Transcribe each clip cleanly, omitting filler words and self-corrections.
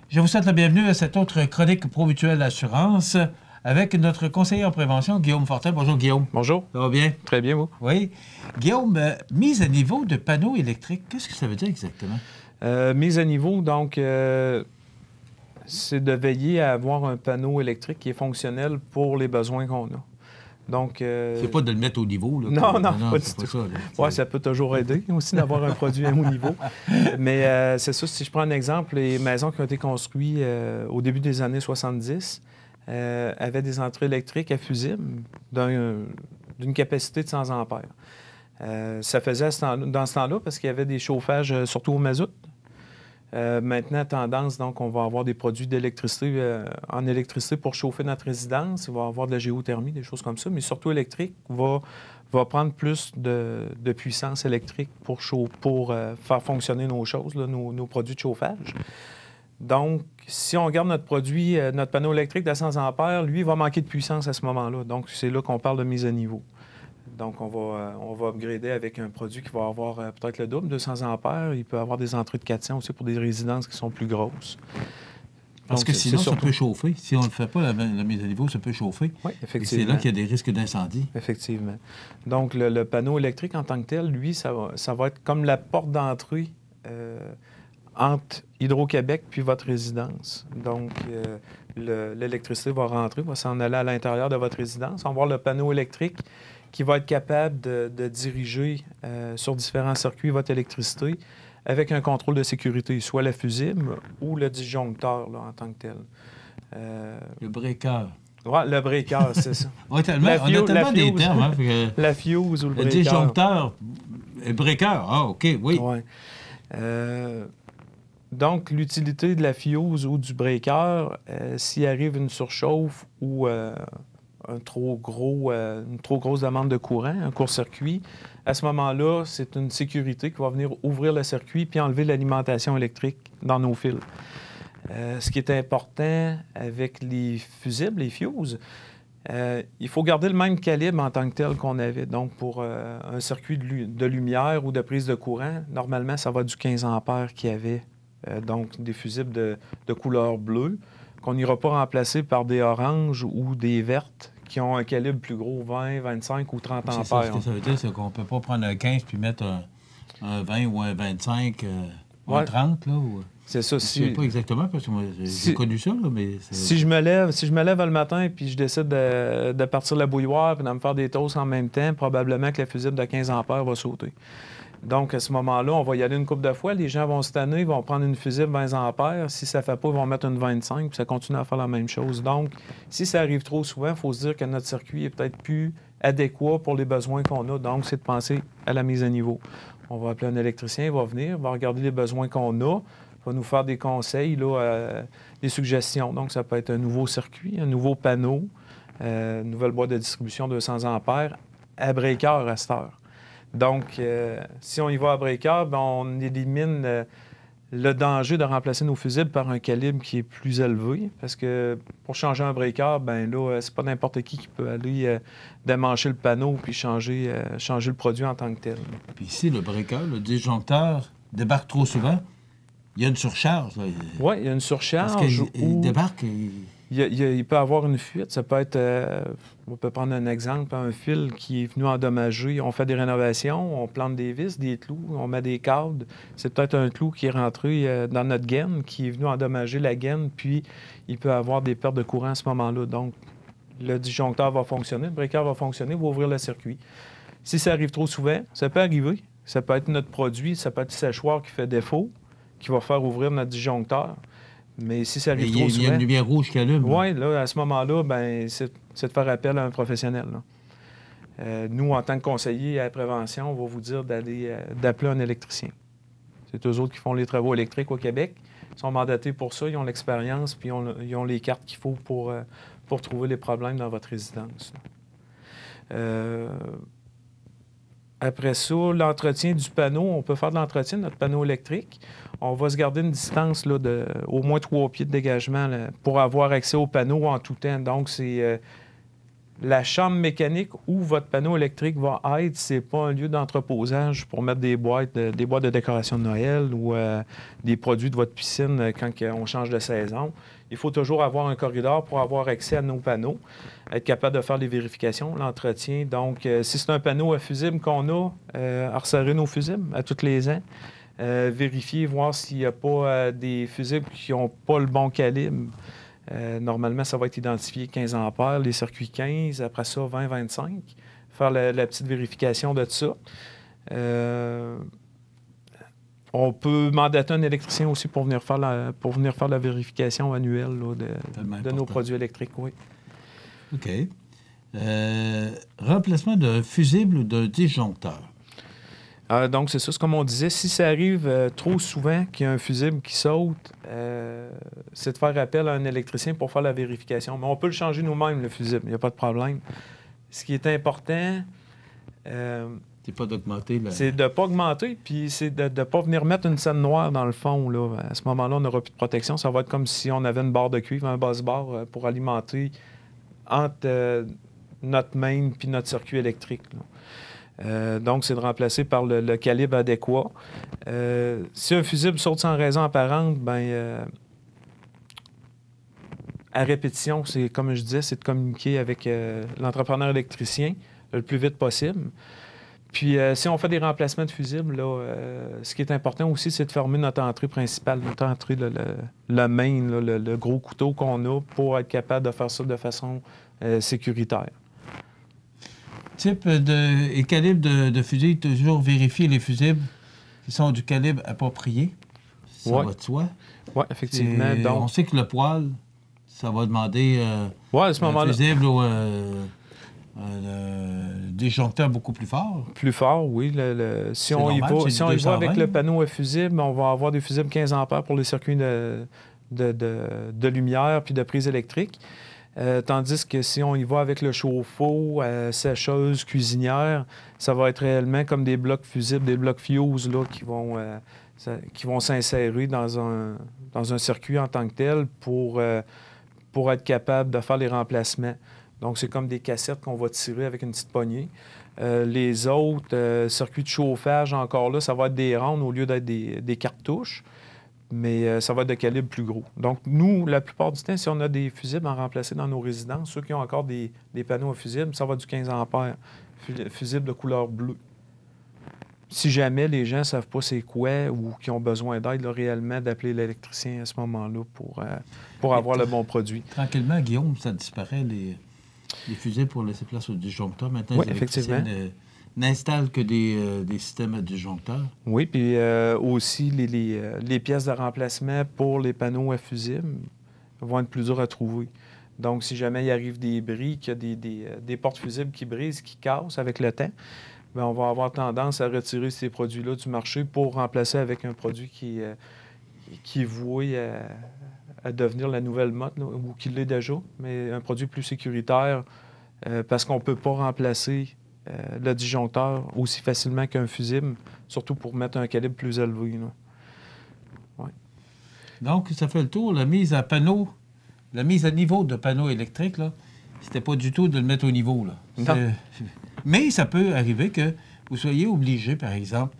Je vous souhaite la bienvenue à cette autre chronique Promutuelle Assurance avec notre conseiller en prévention, Guillaume Fortin. Bonjour, Guillaume. Bonjour. Ça va bien? Très bien, vous? Oui. Guillaume, mise à niveau de panneaux électriques, qu'est-ce que ça veut dire exactement? Mise à niveau, donc, c'est de veiller à avoir un panneau électrique qui est fonctionnel pour les besoins qu'on a. Donc, c'est pas de le mettre au niveau, là. Non, pas du tout. Oui, ça peut toujours aider aussi d'avoir un produit à haut niveau. Mais c'est ça, si je prends un exemple, les maisons qui ont été construites au début des années 70 avaient des entrées électriques à fusibles d'une capacité de 100 ampères. Ça faisait dans ce temps-là parce qu'il y avait des chauffages surtout au mazout. Maintenant, tendance, donc, on va avoir des produits d'électricité en électricité pour chauffer notre résidence. Il va y avoir de la géothermie, des choses comme ça, mais surtout électrique va prendre plus de puissance électrique pour faire fonctionner nos choses, là, nos produits de chauffage. Donc, si on regarde notre produit, notre panneau électrique de 100 ampères, lui, il va manquer de puissance à ce moment-là. Donc, c'est là qu'on parle de mise à niveau. Donc, on va upgrader avec un produit qui va avoir peut-être le double, 200 ampères. Il peut avoir des entrées de 400 aussi pour des résidences qui sont plus grosses. Parce que sinon, ça peut chauffer. Si on ne fait pas la mise à niveau, ça peut chauffer. Oui, effectivement. Et c'est là qu'il y a des risques d'incendie. Effectivement. Donc, le panneau électrique en tant que tel, lui, ça va être comme la porte d'entrée entre Hydro-Québec puis votre résidence. Donc, l'électricité va rentrer, va s'en aller à l'intérieur de votre résidence. On va voir le panneau électrique qui va être capable de diriger sur différents circuits votre électricité avec un contrôle de sécurité, soit la fusible ou le disjoncteur là, en tant que tel. Le breaker. Oui, le breaker, c'est ça. On a tellement des termes. Hein, la fuse ou le breaker. Le disjoncteur, le breaker, OK, oui. Ouais. Donc, l'utilité de la fuse ou du breaker, s'il arrive une surchauffe ou une trop grosse demande de courant, un court-circuit, à ce moment-là, c'est une sécurité qui va venir ouvrir le circuit puis enlever l'alimentation électrique dans nos fils. Ce qui est important avec les fusibles, les fuses, il faut garder le même calibre en tant que tel qu'on avait. Donc, pour un circuit de lumière ou de prise de courant, normalement, ça va du 15 ampères qu'il y avait. Donc, des fusibles de couleur bleue qu'on n'ira pas remplacer par des oranges ou des vertes qui ont un calibre plus gros, 20, 25 ou 30 ampères. Ça, ce que ça veut dire, c'est qu'on ne peut pas prendre un 15 puis mettre un 20 ou un 25 ou un 30, là, ou... C'est ça. Je ne sais pas exactement, parce que moi, j'ai connu ça, là, mais... Si je me lève le matin puis je décide de partir la bouilloire et de me faire des toasts en même temps, probablement que la fusible de 15 ampères va sauter. Donc, à ce moment-là, on va y aller une couple de fois. Les gens vont se tanner, vont prendre une fusible 20 ampères. Si ça ne fait pas, ils vont mettre une 25, puis ça continue à faire la même chose. Donc, si ça arrive trop souvent, il faut se dire que notre circuit est peut-être plus adéquat pour les besoins qu'on a. Donc, c'est de penser à la mise à niveau. On va appeler un électricien, il va venir, il va regarder les besoins qu'on a, il va nous faire des conseils, là, des suggestions. Donc, ça peut être un nouveau circuit, un nouveau panneau, une nouvelle boîte de distribution de 200 ampères à breaker à cette heure. Donc, si on y va à breaker, bien, on élimine le danger de remplacer nos fusibles par un calibre qui est plus élevé. Parce que pour changer un breaker, bien là, c'est pas n'importe qui peut aller démancher le panneau puis changer le produit en tant que tel. Puis ici, le breaker, le disjoncteur, débarque trop souvent. Il y a une surcharge. Oui, il y a une surcharge. Parce qu'il débarque... Il peut y avoir une fuite. Ça peut être, on peut prendre un exemple, un fil qui est venu endommager. On fait des rénovations, on plante des vis, des clous, on met des câbles. C'est peut-être un clou qui est rentré dans notre gaine, qui est venu endommager la gaine, puis il peut y avoir des pertes de courant à ce moment-là. Donc, le disjoncteur va fonctionner, le breaker va fonctionner, va ouvrir le circuit. Si ça arrive trop souvent, ça peut arriver. Ça peut être notre produit, ça peut être le séchoir qui fait défaut, qui va faire ouvrir notre disjoncteur. Mais si ça arrive trop souvent... Il y a une lumière rouge qui allume. Oui, là, à ce moment-là, ben, c'est de faire appel à un professionnel. Nous, en tant que conseiller à la prévention, on va vous dire d'appeler un électricien. C'est eux autres qui font les travaux électriques au Québec. Ils sont mandatés pour ça, ils ont l'expérience, puis ils ont les cartes qu'il faut pour trouver les problèmes dans votre résidence. Après ça, l'entretien du panneau, on peut faire de l'entretien de notre panneau électrique. On va se garder une distance là, de au moins 3 pieds de dégagement là, pour avoir accès au panneau en tout temps. Donc, c'est la chambre mécanique où votre panneau électrique va être, c'est pas un lieu d'entreposage pour mettre des boîtes de décoration de Noël ou des produits de votre piscine quand on change de saison. Il faut toujours avoir un corridor pour avoir accès à nos panneaux, être capable de faire les vérifications, l'entretien. Donc, si c'est un panneau à fusible qu'on a, resserrer nos fusibles à tous les ans, vérifier, voir s'il n'y a pas des fusibles qui n'ont pas le bon calibre. Normalement, ça va être identifié 15 ampères, les circuits 15, après ça, 20-25. Faire la petite vérification de ça. On peut mandater un électricien aussi pour venir faire la vérification annuelle là, de nos produits électriques, oui. OK. Remplacement d'un fusible ou d'un disjoncteur. Donc, c'est ça, c'est comme on disait, si ça arrive trop souvent qu'il y a un fusible qui saute, c'est de faire appel à un électricien pour faire la vérification. Mais on peut le changer nous-mêmes, le fusible, il n'y a pas de problème. Ce qui est important, c'est pas d'augmenter c'est de ne pas augmenter, puis c'est de ne pas venir mettre une scène noire dans le fond. Là. À ce moment-là, on n'aura plus de protection. Ça va être comme si on avait une barre de cuivre, un bus-bar pour alimenter entre notre main puis notre circuit électrique. Là. Donc, c'est de remplacer par le calibre adéquat. Si un fusible saute sans raison apparente, à répétition, c'est comme je disais, c'est de communiquer avec l'entrepreneur électricien le plus vite possible. Puis, si on fait des remplacements de fusibles, là, ce qui est important aussi, c'est de fermer notre entrée principale, notre entrée, le main, là, le gros couteau qu'on a pour être capable de faire ça de façon sécuritaire. Type et calibre de fusible, toujours vérifier les fusibles qui sont du calibre approprié. Ça va de soi. Oui, effectivement. Donc, on sait que le poil, ça va demander à ce moment-là, un fusible ou un disjoncteur beaucoup plus fort. Plus fort, oui. Si on y va avec le panneau à fusible, on va avoir des fusibles 15 ampères pour les circuits de lumière puis de prise électrique. Tandis que si on y va avec le chauffe-eau, sécheuse, cuisinière, ça va être réellement comme des blocs fusibles, des blocs fuse là, qui vont s'insérer dans un circuit en tant que tel pour être capable de faire les remplacements. Donc, c'est comme des cassettes qu'on va tirer avec une petite poignée. Les autres circuits de chauffage, encore là, ça va être des rondes au lieu d'être des cartouches. Mais ça va être de calibre plus gros. Donc, nous, la plupart du temps, si on a des fusibles à remplacer dans nos résidences, ceux qui ont encore des panneaux à fusibles, ça va du 15 ampères, fusible de couleur bleue. Si jamais les gens ne savent pas c'est quoi ou qui ont besoin d'aide là, réellement, d'appeler l'électricien à ce moment-là pour avoir le bon produit. Tranquillement, Guillaume, ça disparaît, les fusibles pour laisser place aux disjoncteurs. Maintenant, oui, les électriciens n'installent que des systèmes à disjoncteurs. Oui, puis aussi les pièces de remplacement pour les panneaux à fusibles vont être plus dures à trouver. Donc, si jamais il arrive des bris, qu'il y a des portes fusibles qui brisent, qui cassent avec le temps, bien, on va avoir tendance à retirer ces produits-là du marché pour remplacer avec un produit qui est voué à devenir la nouvelle mode, là, ou qui l'est déjà, mais un produit plus sécuritaire parce qu'on ne peut pas remplacer le disjoncteur aussi facilement qu'un fusible, surtout pour mettre un calibre plus élevé. Là. Ouais. Donc, ça fait le tour. La mise à niveau de panneaux électriques, là, c'était pas du tout de le mettre au niveau. Là. Mais ça peut arriver que vous soyez obligé, par exemple,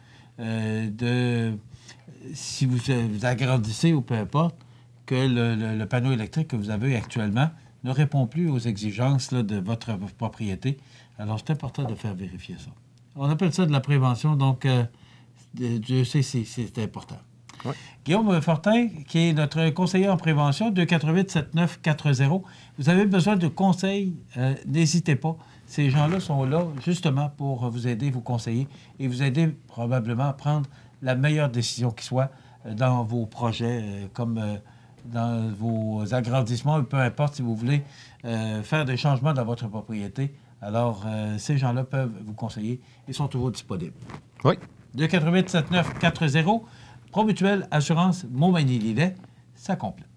si vous agrandissez ou peu importe, que le panneau électrique que vous avez actuellement ne répond plus aux exigences là, de votre propriété. Alors, c'est important de faire vérifier ça. On appelle ça de la prévention, donc je sais c'est important. Oui. Guillaume Fortin, qui est notre conseiller en prévention, 248-7940. Vous avez besoin de conseils, n'hésitez pas. Ces gens-là sont là justement pour vous aider, vous conseiller et vous aider probablement à prendre la meilleure décision qui soit dans vos projets, comme dans vos agrandissements, peu importe si vous voulez faire des changements dans votre propriété. Alors, ces gens-là peuvent vous conseiller. Ils sont toujours disponibles. Oui. 248-7940. Promutuelle Assurance Montmagny-Lillet, ça complète.